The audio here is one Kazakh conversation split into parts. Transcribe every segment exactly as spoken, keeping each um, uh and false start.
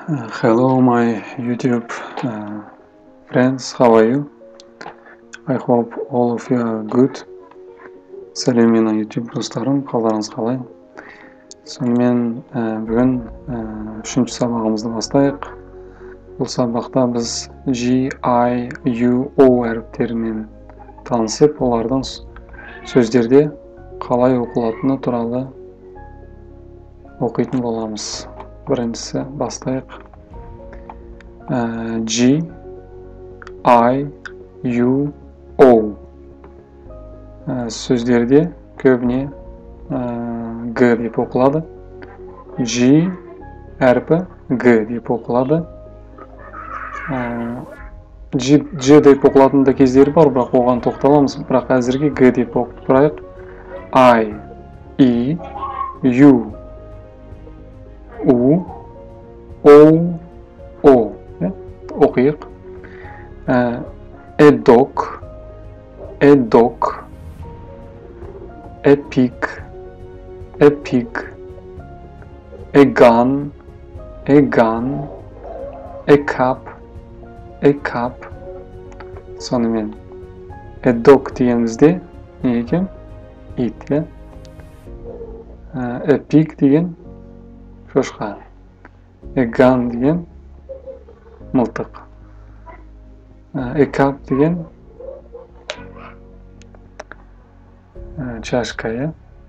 Uh, hello, my YouTube uh, friends. How are you? I hope all of you are good. Сәлем менің YouTube достарым, қалдарыңыз қалай? Сонымен ә, бүгін ә, үшінші сабағымызды бастайық. Бұл сабақта біз G, I, U, O әріптерімен танысып, олардың сөздерде қалай оқылатыны туралы оқитын боламыз. Біріншісі бастайық. Ә, G, I, U, O ә, сөздерде көбіне ә, G деп оқылады. G әрпі G деп оқылады. Ә, G, G деп оқылатын да кездері бар, бірақ оған тоқталамыз. Бірақ әзірге G деп оқып тұрайық. I, E, U, U, O, O. Оқиық. A dog, a dog, a pig, a pig, a gun, a gun, a cup, a cup. Сонымен a dog дегенімізде не екен? Ит, иә? A pig деген шошқа. A gun деген мылтық. A cup деген чашка, иә?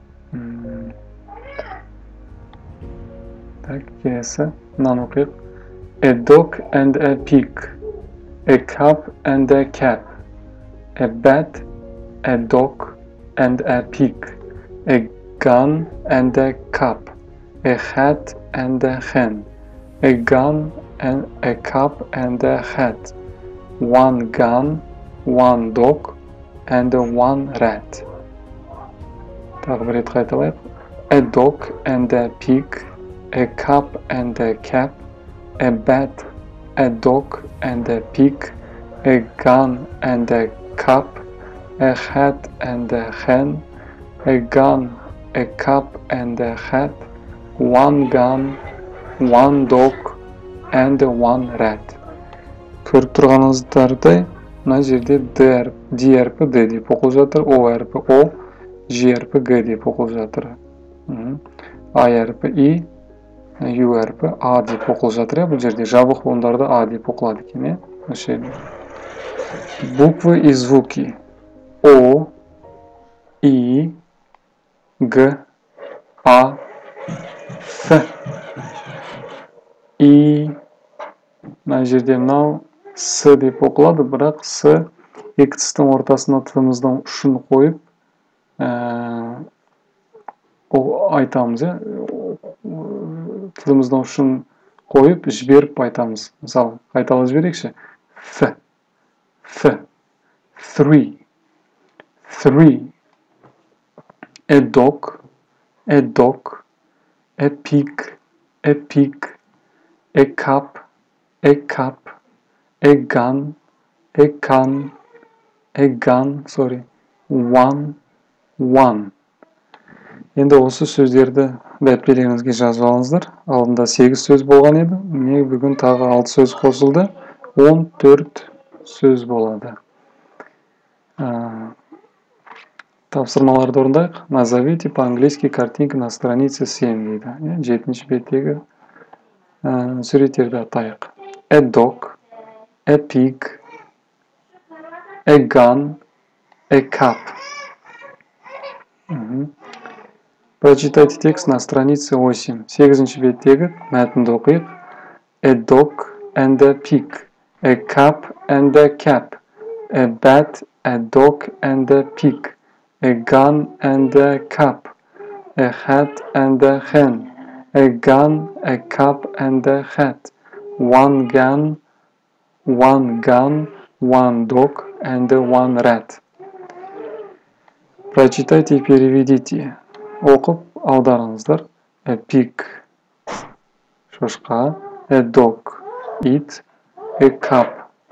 Так, келесі. Мынаны оқиық. A dog and a pig. A cup and a cap. A bat, a dog and a pig. A gun and a cup. A hat and a hen. A gun and a cup and a hat. One gun, one dog and one rat. Тағы бір рет қайталайық. A dog and a pig. A cup and a cap. A bat, a dog and a pig. A gun and a cup. A hat and a hen. A gun, a cup and a hat. One gun, one dog and one rat. Көріп тұрғаныңыздардай, мына жерде D әрпі D деп оқылып жатыр, O әрпі O, G әрпі G деп оқылып жатыр. I әрпі I, U әрпі A деп оқылып жатыр. Бұл жерде жабық буындарды A деп оқылады екен. Буквы и звуки. O, I, G, A, F, I. Мына жерде мынау С деп оқылады, бірақ С екі тістің ортасына тымыздың ұшын қойып айтамыз. Тымыздың ұшын қойып, жіберіп айтамыз. Мысалы, қайталап жіберейікші. Ф, Ф, three, three. A dog, a dog. A pig, a pig. A cup, a cup. A gun, a gun, a gun, sorry, one, one. Енді осы сөздерді бәтпелеріңізге жазып алыңыздар. Алдында сегіз сөз болған еді. Міне бүгін тағы алты сөз қосылды. он төрт сөз болады. Тапсырмаларды орындайық. Назовите по-английски картинка на странице семь дейді. жетінші беттегі суреттерді атайық. A dog, a pig, a gun, a cup. Прочитайте текст на странице восемь. сегізінші беттегі мәтінді оқиық. A dog and a pig. A cup and a cap. A bat, a dog and a pig. A gun and a cup. A hat and a hen. A gun, a cup and a hat. One gun, one gun, one dog and one rat. Прочитайте и переведите. Оқып аударыңыздар. A pig, шошқа. A dog, ит. A cup,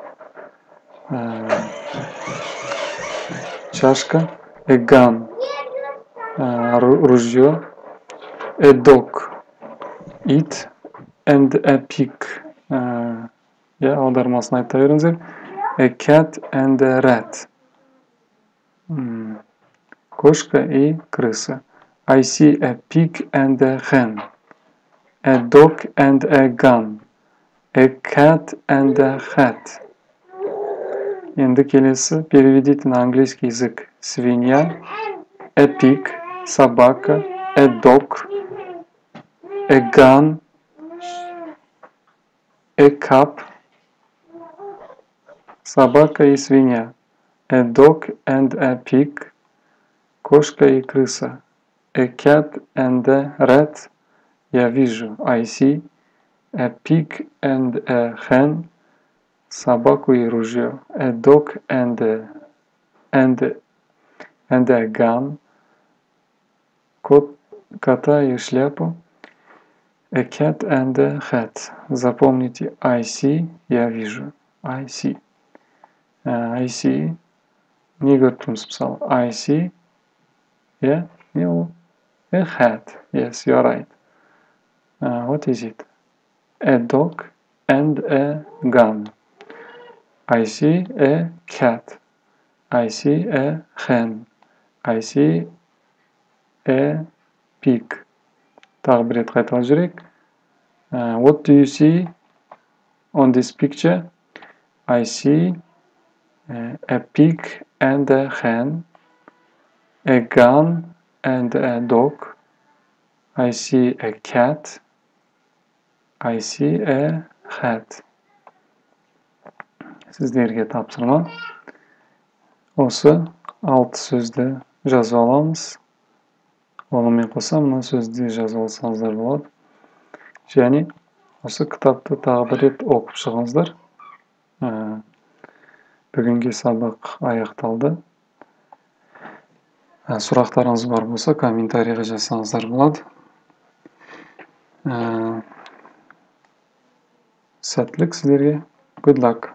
чашка. A gun, ружье. A dog, ит. and a pig. Ya аудармасын айта беріңіздер. A cat and a rat. Hmm. Кошка и крыса. I see a pig and a hen. A dog and a gun. A cat and a hat. Енді келесі. Переведите на английский язык. Свинья. A pig. Собака. A dog. A gun. A cup. Собака и свинья. A dog and a pig. Кошка и крыса. A cat and a rat. Я вижу. I see. A pig and a hen. Собаку и ружье. A dog and a, and, and a gun. Кот, кота и шляпу. A cat and a hat. Запомните. I see. Я вижу. I see. Uh, I see. Не готовым списал. I see. Yeah. No. A hat. Yes, you are right. Uh, what is it? A dog and a gun. I see a cat. I see a hen. I see a pig. Тағы бір рет қайталап жіберейік. Uh, what do you see on this picture? I see uh, a pig and a hen, a gun and a dog. I see a cat. I see a hat. Сіздерге тапсырма. Осы алты сөзді жазып аламыз. Онымен қоса мына сөзді жазып алсаңыздар болады. Және осы кітапты тағы бір рет оқып шығыңыздар. Бүгінгі сабақ аяқталды. Сұрақтарыңыз бар болса, комментарийға жазсаңыздар болады. Сәттілік сіздерге. Good luck.